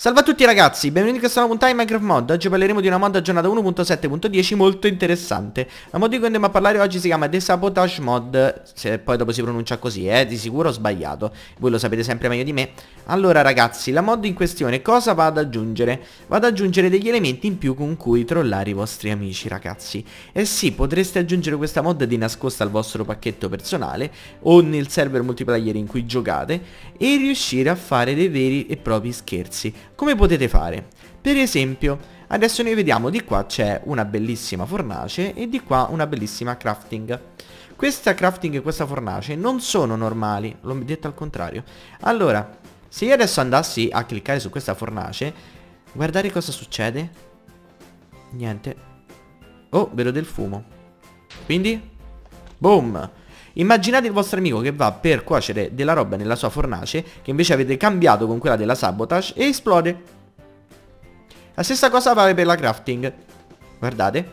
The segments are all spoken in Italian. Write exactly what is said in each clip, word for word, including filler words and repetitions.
Salve a tutti ragazzi, benvenuti in questa nuova puntata di Minecraft Mod. Oggi parleremo di una mod aggiornata uno punto sette punto dieci molto interessante. La mod di cui andiamo a parlare oggi si chiama The Sabotage Mod. Se poi dopo si pronuncia così, eh, di sicuro ho sbagliato. Voi lo sapete sempre meglio di me. Allora ragazzi, la mod in questione cosa va ad aggiungere? Va ad aggiungere degli elementi in più con cui trollare i vostri amici ragazzi. E sì, potreste aggiungere questa mod di nascosta al vostro pacchetto personale o nel server multiplayer in cui giocate e riuscire a fare dei veri e propri scherzi. Come potete fare? Per esempio, adesso noi vediamo di qua c'è una bellissima fornace e di qua una bellissima crafting. Questa crafting e questa fornace non sono normali, l'ho detto al contrario. Allora, se io adesso andassi a cliccare su questa fornace, guardate cosa succede. Niente. Oh, vedo del fumo. Quindi, boom. Immaginate il vostro amico che va per cuocere della roba nella sua fornace, che invece avete cambiato con quella della sabotage, e esplode. La stessa cosa vale per la crafting. Guardate.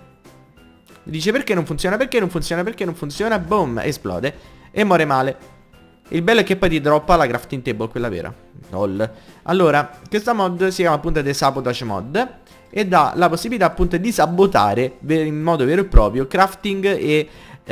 Dice perché non funziona, perché non funziona, perché non funziona, boom, esplode e muore male. Il bello è che poi ti droppa la crafting table, quella vera. Lol. Allora, questa mod si chiama appunto The Sabotage Mod e dà la possibilità appunto di sabotare in modo vero e proprio crafting e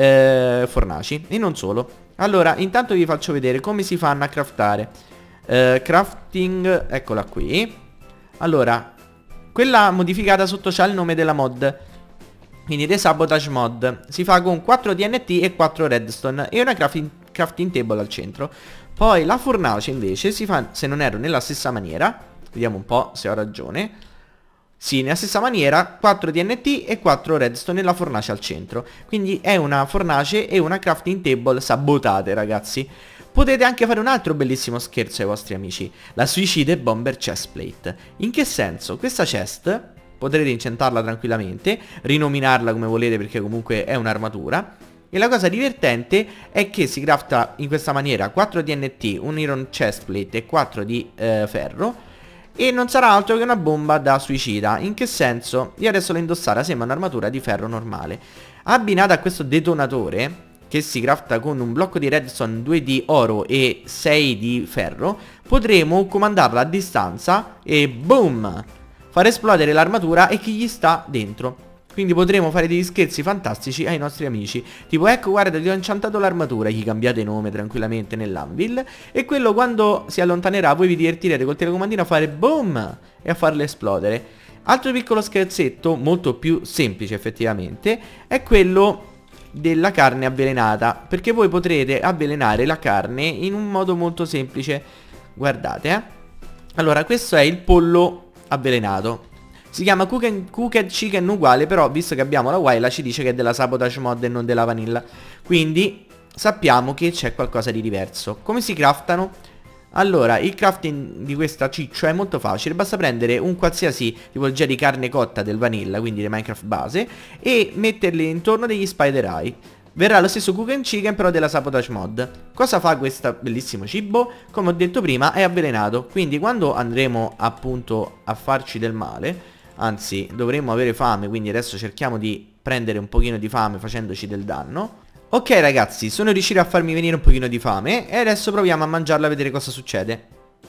eh, fornaci. E non solo. Allora, intanto vi faccio vedere come si fanno a craftare. eh, Crafting, eccola qui. Allora, quella modificata sotto c'ha il nome della mod. Quindi The Sabotage Mod. Si fa con quattro T N T e quattro redstone e una crafting, crafting table al centro. Poi la fornace invece si fa, se non erro, nella stessa maniera. Vediamo un po' se ho ragione. Sì, nella stessa maniera, quattro T N T e quattro redstone nella fornace al centro. Quindi è una fornace e una crafting table sabotate ragazzi. Potete anche fare un altro bellissimo scherzo ai vostri amici: la Suicide Bomber Chestplate. In che senso? Questa chest potrete incentarla tranquillamente, rinominarla come volete perché comunque è un'armatura. E la cosa divertente è che si crafta in questa maniera quattro T N T, un Iron Chestplate e quattro di eh, ferro. E non sarà altro che una bomba da suicida. In che senso? Io adesso l'ho indossata, sembra un'armatura di ferro normale. Abbinata a questo detonatore, che si crafta con un blocco di redstone, due di oro e sei di ferro, potremo comandarla a distanza e boom! Far esplodere l'armatura e chi gli sta dentro. Quindi potremo fare degli scherzi fantastici ai nostri amici. Tipo, ecco guarda, ti ho inciantato l'armatura, gli cambiate nome tranquillamente nell'anvil. E quello quando si allontanerà voi vi divertirete col telecomandino a fare boom e a farle esplodere. Altro piccolo scherzetto, molto più semplice effettivamente, è quello della carne avvelenata. Perché voi potrete avvelenare la carne in un modo molto semplice. Guardate eh. Allora, questo è il pollo avvelenato. Si chiama Cooked, cooked Chicken uguale, però visto che abbiamo la Wayla ci dice che è della Sabotage Mod e non della Vanilla. Quindi sappiamo che c'è qualcosa di diverso. Come si craftano? Allora, il crafting di questa ciccia è molto facile. Basta prendere un qualsiasi tipologia di carne cotta del Vanilla, quindi di Minecraft base, e metterli intorno degli spider eye. Verrà lo stesso Cooked Chicken però della Sabotage Mod. Cosa fa questo bellissimo cibo? Come ho detto prima è avvelenato. Quindi quando andremo appunto a farci del male, anzi dovremmo avere fame, quindi adesso cerchiamo di prendere un pochino di fame facendoci del danno. Ok ragazzi, sono riuscito a farmi venire un pochino di fame e adesso proviamo a mangiarla a vedere cosa succede.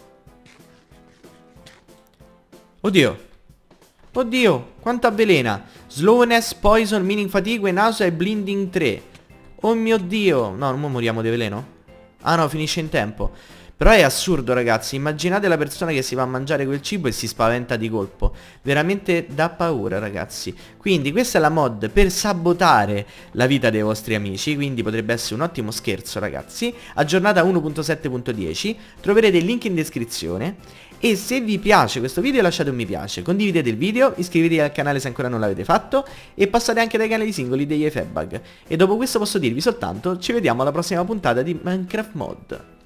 Oddio. Oddio, quanto avvelena. Slowness, poison, meaning fatigue, nausea e blinding tre. Oh mio Dio. No, non moriamo di veleno. Ah no, finisce in tempo. Però è assurdo ragazzi, immaginate la persona che si va a mangiare quel cibo e si spaventa di colpo. Veramente dà paura ragazzi. Quindi questa è la mod per sabotare la vita dei vostri amici, quindi potrebbe essere un ottimo scherzo ragazzi. Aggiornata uno punto sette punto dieci, troverete il link in descrizione. E se vi piace questo video lasciate un mi piace, condividete il video, iscrivetevi al canale se ancora non l'avete fatto e passate anche dai canali singoli degli Efebug. E dopo questo posso dirvi soltanto ci vediamo alla prossima puntata di Minecraft Mod.